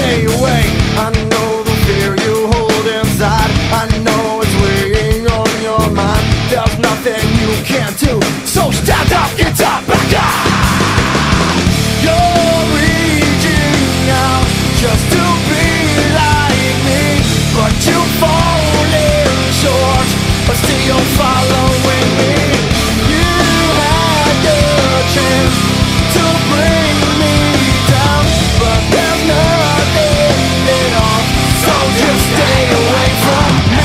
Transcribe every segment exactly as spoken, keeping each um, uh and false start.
stay away. I know the fear you hold inside, I know it's weighing on your mind. There's nothing you can't do, so stand up, get up, back up. You're reaching out just to be like me, but you've fallen short, but still you're following me. You had your chance to bring me down, but there's nothing at all, so just stay away from me.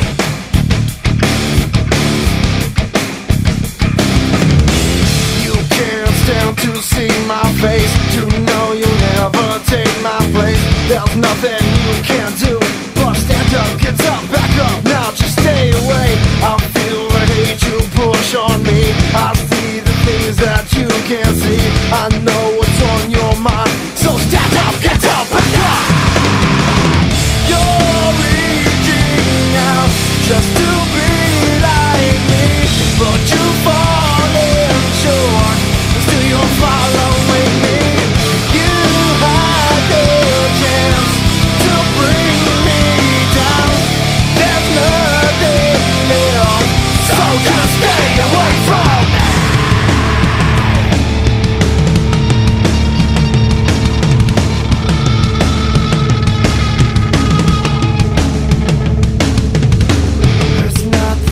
You can't stand to see my face, to know you'll never take my place. There's no